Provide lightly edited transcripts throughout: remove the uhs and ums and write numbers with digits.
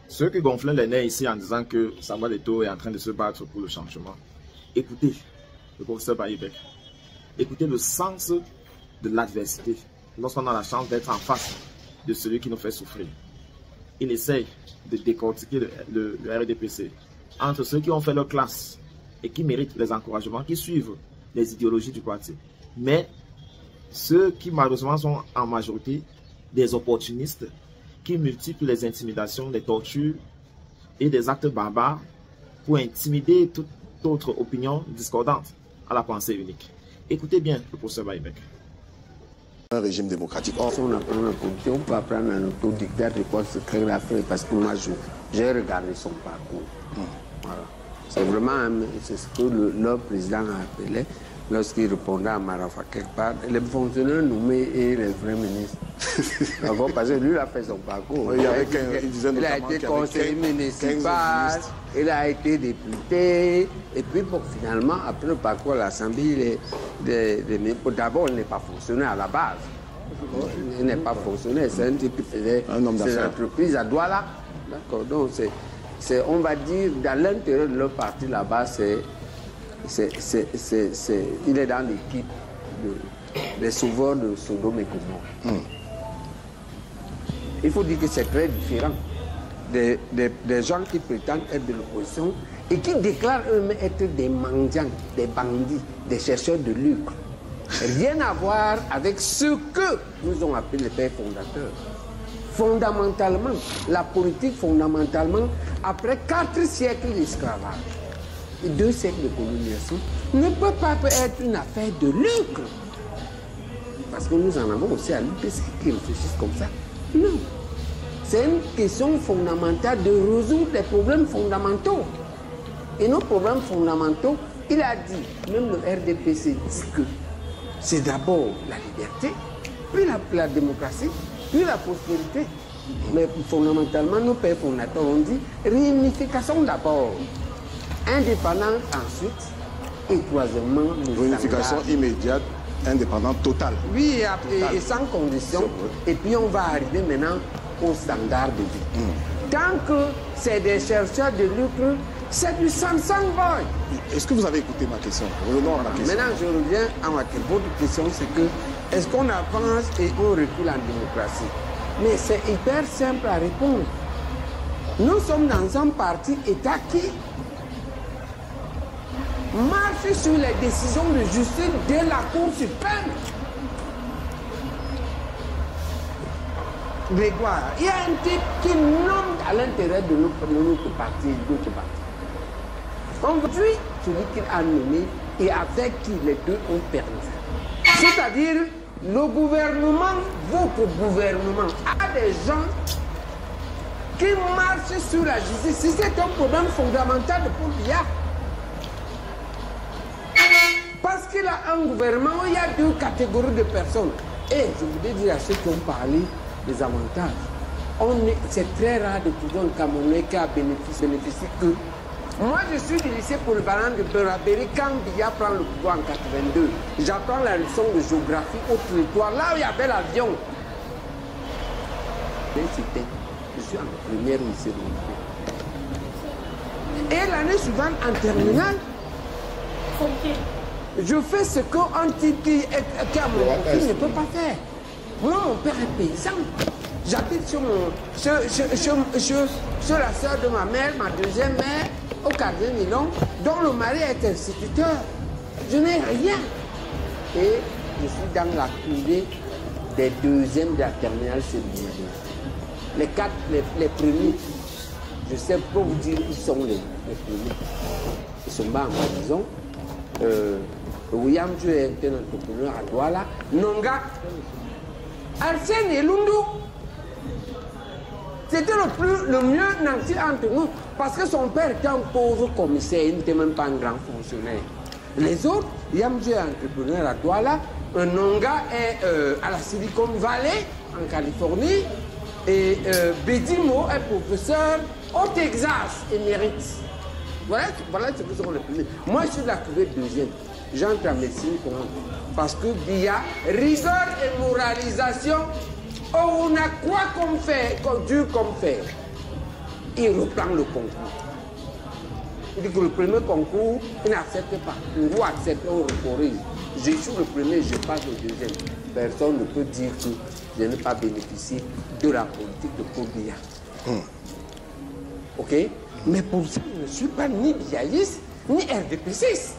Ceux qui gonflent les nerfs ici en disant que Samuel Eto'o est en train de se battre pour le changement, écoutez le professeur Baïbek. Écoutez le sens de l'adversité lorsqu'on a la chance d'être en face de celui qui nous fait souffrir. Il essaye de décortiquer le RDPC entre ceux qui ont fait leur classe et qui méritent les encouragements, qui suivent les idéologies du parti. Mais ceux qui malheureusement sont en majorité des opportunistes qui multiplient les intimidations, les tortures et des actes barbares pour intimider toute autre opinion discordante à la pensée unique. Écoutez bien le professeur Baïbek. Un régime démocratique. Si on apprend la politique, on peut apprendre un autodictat de quoi se crée l'Afrique, parce que moi j'ai regardé son parcours. Voilà. C'est vraiment c'est ce que leur président a appelé lorsqu'il répondait à Marafa quelque part, les fonctionnaires nommés et les vrais ministres. Parce que lui, il a fait son parcours. Oui, il a été conseiller municipal, il a été député, et puis bon, finalement, après le parcours à l'Assemblée, d'abord, il n'est pas fonctionnaire à la base. Il n'est pas fonctionnaire, c'est un type qui faisait ses entreprises à Douala. D'accord, donc on va dire, dans l'intérieur de leur parti là-bas, il est dans l'équipe des sauveurs de Sodome et Gomorrhe. Il faut dire que c'est très différent des gens qui prétendent être de l'opposition et qui déclarent eux-mêmes être des mendiants, des bandits, des chercheurs de lucre. Rien à voir avec ce que nous ont appelé les pères fondateurs. Fondamentalement, la politique, fondamentalement, après 4 siècles d'esclavage et 2 siècles de colonisation, ne peut pas être une affaire de lucre. Parce que nous en avons aussi à l'UPC qui réfléchissent comme ça. Non. C'est une question fondamentale de résoudre les problèmes fondamentaux. Et nos problèmes fondamentaux, il a dit, même le RDPC dit que c'est d'abord la liberté, puis la démocratie, puis la prospérité. Mais fondamentalement, nos pères fondateurs ont dit réunification d'abord, indépendance ensuite, et troisièmement, réunification immédiate, indépendante totale. Oui, et sans condition. Et puis on va arriver maintenant au standard de vie. Tant que c'est des chercheurs de lucre, c'est du Samsung Boy. Est-ce que vous avez écouté ma question? Revenons à ma question. Maintenant, je reviens à ma question. Votre question, c'est que est-ce qu'on avance et on recule en démocratie? Mais c'est hyper simple à répondre. Nous sommes dans un parti État qui marche sur les décisions de justice de la Cour suprême. Grégoire, il y a un type qui nomme à l'intérieur de notre parti et d'autres partis. Aujourd'hui, celui qu'il a nommé et avec qui les deux ont perdu. C'est-à-dire, le gouvernement, votre gouvernement, a des gens qui marchent sur la justice. Si c'est un problème fondamental de Paul Biya, parce qu'il a un gouvernement où il y a 2 catégories de personnes. Et je voudrais dire à ceux qui ont parlé des avantages, c'est très rare de trouver un Camerounais qui a bénéficié que. Moi, je suis du lycée pour le ballon de Beraberi quand Biya prend le pouvoir en 82. J'apprends la leçon de géographie au territoire, là où il y avait l'avion. Je suis en première lycée de Et l'année suivante, en terminale, je fais ce qu'un type qui a mon profil ne peut pas faire. Moi, mon père est paysan. J'habite sur la soeur de ma mère, ma deuxième mère, au quartier Milon, dont le mari est instituteur. Je n'ai rien. Et je suis dans la coulée des deuxièmes de la terminale séminaire. Les 4, les premiers, je sais pas vous dire où sont les premiers. Ils sont bas en ma maison. William Dieu est un entrepreneur à Douala. Nonga, Arsène et Lundu. C'était le mieux nanti entre nous. Parce que son père était un pauvre commissaire, il n'était même pas un grand fonctionnaire. Les autres, Yamjou est entrepreneur à Douala, Nonga est à la Silicon Valley, en Californie, et Bedimo est professeur au Texas, émérite. Voilà ce que sont les premiers. Moi, je suis de la cuvée deuxième. J'entre en médecine parce que Biya, rigueur et moralisation, oh, on a quoi comme faire, dur comme faire. il reprend le concours. Il dit que le premier concours, il n'accepte pas. Vous acceptez, on recorrige. Je suis le premier, je passe au deuxième. Personne ne peut dire que je n'ai pas bénéficié de la politique de Paul Biya. Ok? Mais pour ça, je ne suis pas ni biaïste, ni RDPCiste.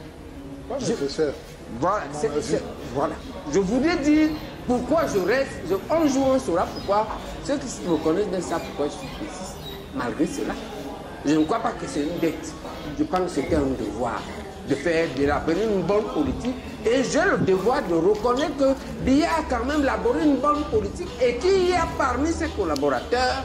Voilà, voilà. Je voudrais dire pourquoi je reste. Un jour, on saura pourquoi. Ceux qui me connaissent bien savent pourquoi je suis péciste. Malgré cela, je ne crois pas que c'est une dette. Je pense que c'était un devoir de faire, d'élaborer une bonne politique. Et j'ai le devoir de reconnaître que Biya a quand même élaboré une bonne politique et qu'il y a parmi ses collaborateurs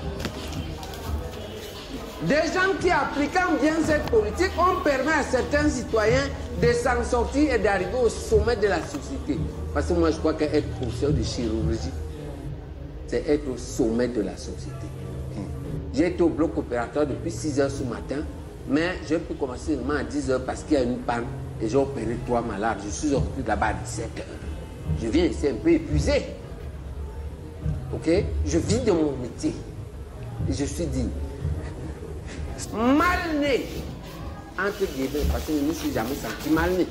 des gens qui, appliquant bien cette politique, ont permis à certains citoyens de s'en sortir et d'arriver au sommet de la société. Parce que moi, je crois qu'être professeur de chirurgie, c'est être au sommet de la société. J'ai été au bloc opératoire depuis 6 h ce matin, mais j'ai pu commencer seulement à 10 h parce qu'il y a une panne et j'ai opéré 3 malades. Je suis sorti là-bas à 17 h. Je viens ici un peu épuisé. Ok? Je vis de mon métier. Et je suis dit, mal né, entre guillemets, parce que je ne me suis jamais senti mal né,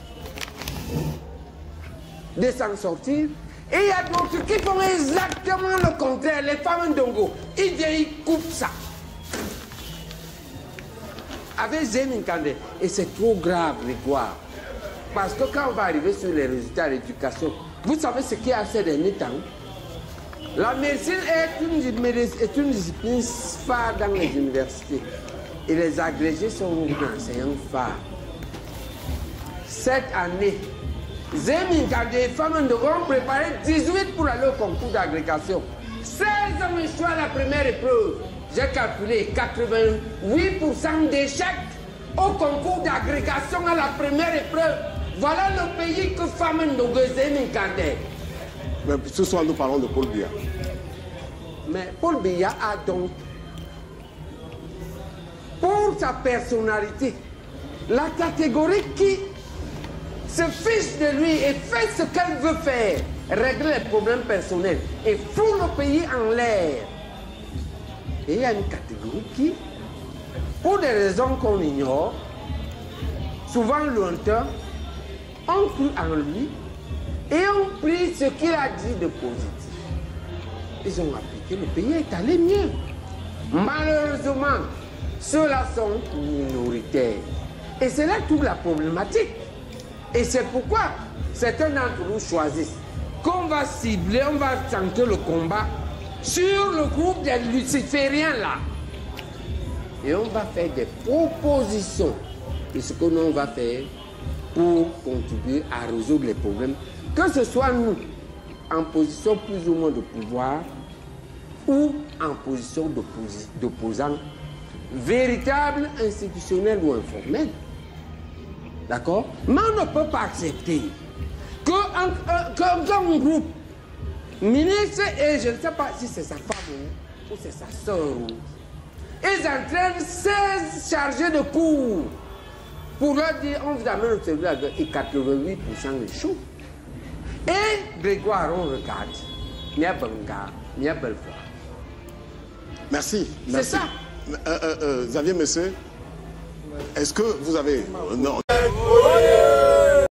de s'en sortir. Et il y a d'autres qui font exactement le contraire. Les femmes ndongo, ils viennent, ils coupent ça. Avec Zémine Kandé. Et c'est trop grave, Grégoire. Parce que quand on va arriver sur les résultats de l'éducation, vous savez ce qu'il y a ces derniers temps? La médecine est une discipline phare dans les universités. Et les agrégés sont des enseignants phares. Cette année, Zémine Kandé et femmes devront préparer 18 pour aller au concours d'agrégation. 16 ont échoué à la première épreuve. J'ai calculé 88% d'échecs au concours d'agrégation à la première épreuve. Voilà le pays que femmes de Zémine Kandé. Mais ce soir, nous parlons de Paul Biya. Mais Paul Biya a donc, pour sa personnalité, la catégorie qui se fiche de lui et fait ce qu'elle veut faire, régler les problèmes personnels et fout le pays en l'air. Et il y a une catégorie qui, pour des raisons qu'on ignore, souvent lointaines, ont cru en lui et ont pris ce qu'il a dit de positif. Ils ont appliqué, le pays est allé mieux. Malheureusement, ceux-là sont minoritaires. Et c'est là toute la problématique. Et c'est pourquoi certains d'entre nous choisissent qu'on va cibler, on va centrer le combat sur le groupe des lucifériens là. Et on va faire des propositions de ce que nous on va faire pour contribuer à résoudre les problèmes. Que ce soit nous, en position plus ou moins de pouvoir, ou en position d'opposant, véritable, institutionnel ou informel. D'accord? Mais on ne peut pas accepter qu'un groupe ministre, et je ne sais pas si c'est sa femme ou c'est sa soeur, ils entraînent 16 chargés de cours pour leur dire on vous amène au service et 88% échouent. Et Grégoire, on regarde. Mia Banga, Mia Belfort. Merci. C'est ça. Xavier Messé, est-ce que vous avez... Non,